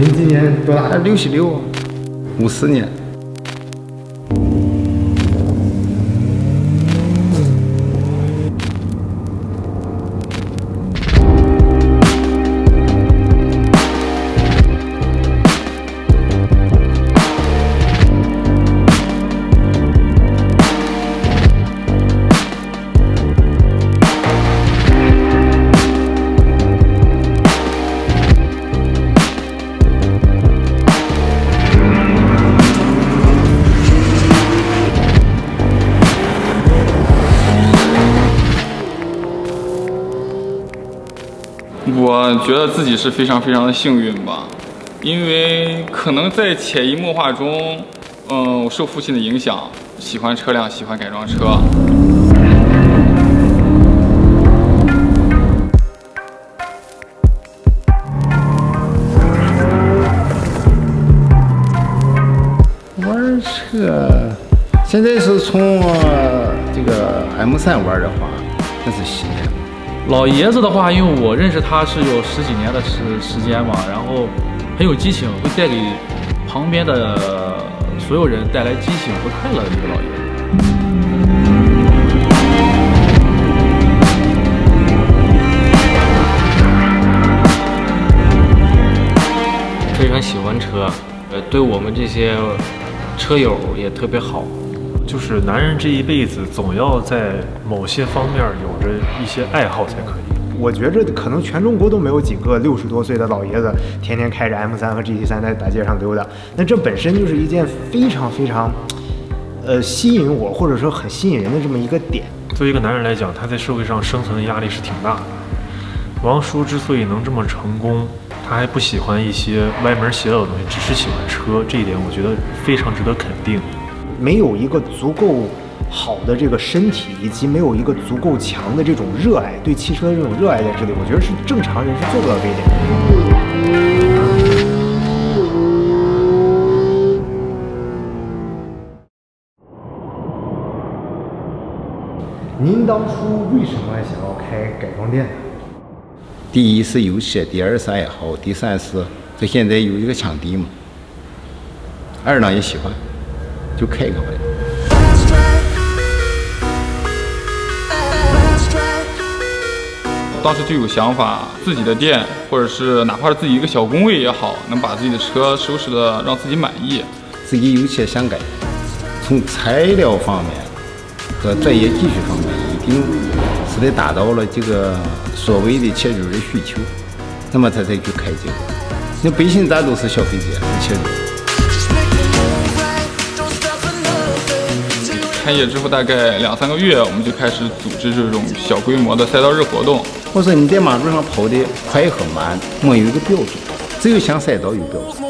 您今年多大 ？66，54年。 我觉得自己是非常的幸运吧，因为可能在潜移默化中，我受父亲的影响，喜欢车辆，喜欢改装车。 玩车，现在是从这个 M3玩的话，那是10年。 老爷子的话，因为我认识他是有10几年的时间嘛，然后很有激情，会带给旁边的所有人带来激情和快乐的一个老爷子。 非常喜欢车，对我们这些车友也特别好。 就是男人这一辈子总要在某些方面有着一些爱好才可以。 我觉着可能全中国都没有几个60多岁的老爷子天天开着 M3和 GT3在大街上溜达。那这本身就是一件非常吸引我或者说很吸引人的这么一个点。 作为一个男人来讲，他在社会上生存的压力是挺大的。王叔之所以能这么成功，他还不喜欢一些歪门邪道的东西，只是喜欢车，这一点我觉得非常值得肯定。 没有一个足够好的这个身体，以及没有一个足够强的这种热爱，对汽车的这种热爱在这里，我觉得是正常人是做不到这一点的。您当初为什么想要开改装店呢？ 第一是游戏，第二是爱好，第三是这现在有一个场地嘛。二呢也喜欢。就开一个呗。 当时就有想法，自己的店，或者是哪怕是自己一个小工位也好，能把自己的车收拾的让自己满意。 自己有些想改，从材料方面和专业技术方面，一定是得达到了这个所谓的切主的需求，那么他才去开这个。那百姓咱都是消费者，是切主。 开业之后大概2、3个月，我们就开始组织这种小规模的赛道日活动。 我说你在马路上跑的快和慢，没有一个标准，只有像赛道有标准。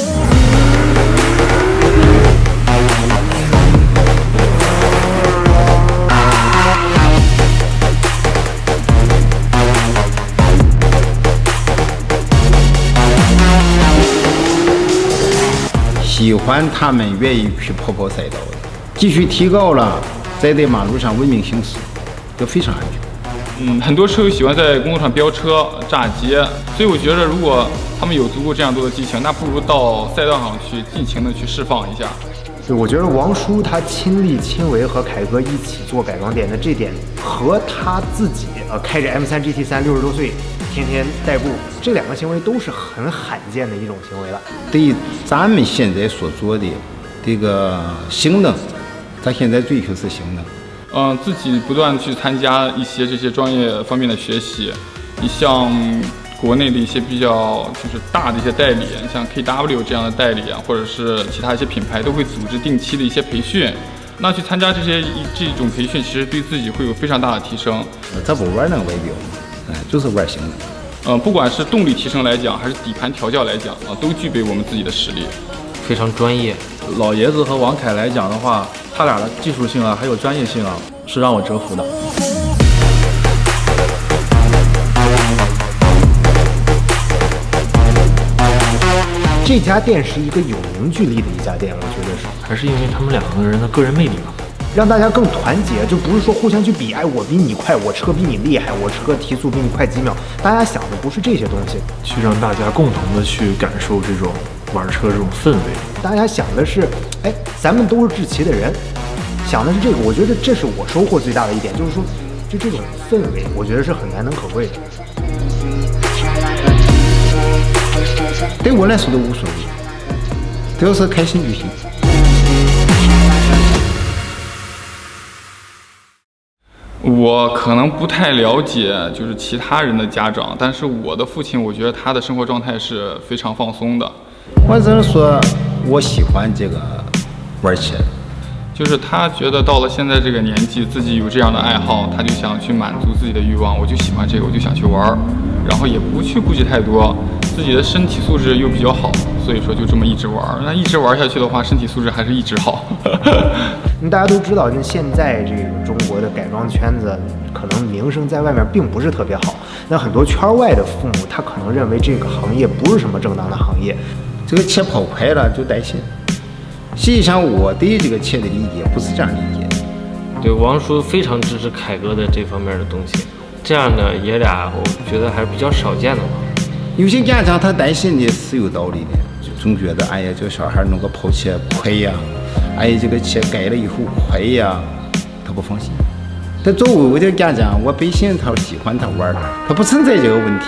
喜欢他们愿意去跑赛道的。继续提高了，再在马路上文明行驶，就非常安全。 很多车友喜欢在公路上飙车、炸街，所以我觉得如果他们有足够这样多的激情，那不如到赛道上去尽情的去释放一下。 对，我觉得王叔他亲力亲为和凯哥一起做改装店的这点，和他自己开着 M3 GT3 60多岁天天代步，这2个行为都是很罕见的一种行为了。 对于咱们现在所做的这个性能。他现在追求是性能， 自己不断去参加一些这些专业方面的学习。你像国内的一些比较就是大的一些代理，像 KW 这样的代理啊，或者是其他一些品牌都会组织定期的一些培训。那去参加这种培训，其实对自己会有非常大的提升。 咱不玩那个外表，就是玩性能。 不管是动力提升来讲，还是底盘调教来讲都具备我们自己的实力， 非常专业。 老爷子和王凯来讲的话，他俩的技术性啊，还有专业性啊，是让我折服的。 这家店是一个有凝聚力的一家店，我觉得是， 还是因为他们2个人的个人魅力吧。 让大家更团结，就不是说互相去比，哎，我比你快，我车比你厉害，我车提速比你快几秒，大家想的不是这些东西， 去让大家共同的去感受这种玩车这种氛围。 大家想的是，哎，咱们都是志奇的人，想的是这个，我觉得这是我收获最大的一点，就是说，就这种氛围，我觉得是很难能可贵的。 对我来说都无所谓，只要是开心就行。 我可能不太了解，就是其他人的家长，但是我的父亲，我觉得他的生活状态是非常放松的。 我只能说，我喜欢这个玩车， 就是他觉得到了现在这个年纪，自己有这样的爱好，他就想去满足自己的欲望。我就喜欢这个，我就想去玩，然后也不去顾及太多，自己的身体素质又比较好，所以说就这么一直玩。那一直玩下去的话，身体素质还是一直好。 大家都知道，就现在这个中国的改装圈子，可能名声在外面并不是特别好。那很多圈外的父母，他可能认为这个行业不是什么正当的行业。 这个车跑快了就带钱。实际上，我对这个车的理解不是这样理解的。 对，王叔非常支持凯哥的这方面的东西，这样的爷俩我觉得还是比较少见的吧。 有些家长他担心的是有道理的，就总觉得哎呀，这个小孩弄个跑车快呀，哎呀，这个车改了以后快呀，他不放心。但作为我的家长，我百姓他喜欢他玩，他不存在这个问题。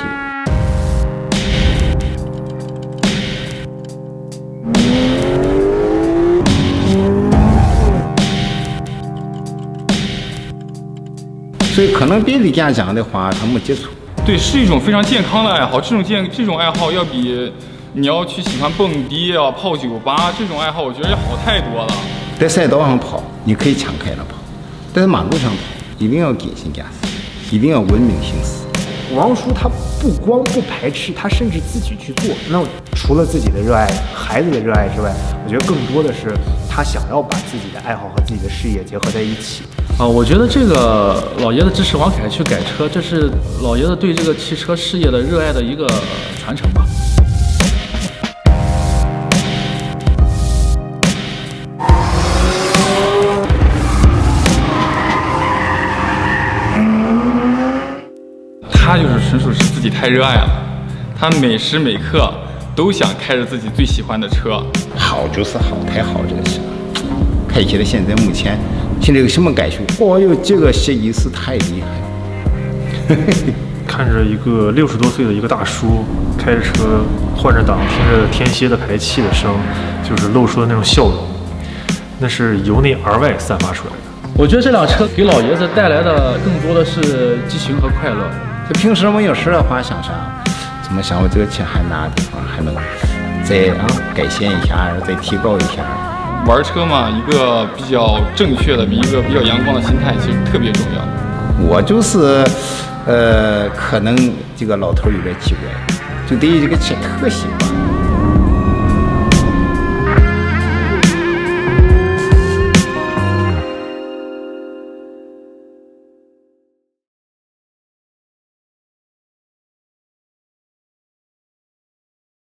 所以可能别的家长的话，他没接触。 对，是一种非常健康的爱好。这种爱好要比你要去喜欢蹦迪啊、泡酒吧这种爱好，我觉得要好太多了。 在赛道上跑，你可以敞开了跑；但是马路上跑，一定要谨慎驾驶，一定要文明行驶。 王叔他不光不排斥，他甚至自己去做。那除了自己的热爱、孩子的热爱之外，我觉得更多的是他想要把自己的爱好和自己的事业结合在一起。 我觉得这个老爷子支持王凯去改车，这是老爷子对这个汽车事业的热爱的一个传承吧。 他就是纯属是自己太热爱了，他每时每刻都想开着自己最喜欢的车。 好就是好，太好这个车，开起来现在目前有什么感受？哦哟，这个设计师太厉害了。 看着一个60多岁的一个大叔开着车换着挡，听着天蝎的排气的声，就是露出的那种笑容，那是由内而外散发出来的。 我觉得这辆车给老爷子带来的更多的是激情和快乐。 就平时没有事的话，想怎么想我这个车还哪地方还能再改善一下，然后再提高一下。 玩车嘛，一个比较正确的、一个比较阳光的心态，其实特别重要。 我就是可能这个老头有点奇怪，就对于这个车特喜欢。